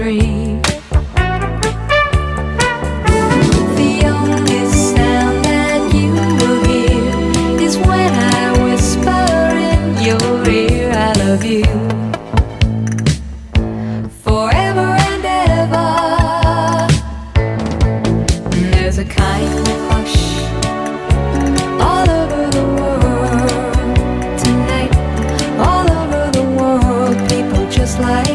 dream. The only sound that you will hear is when I whisper in your ear, I love you forever and ever. And there's a kind of hush all over the world tonight, all over the world, people just like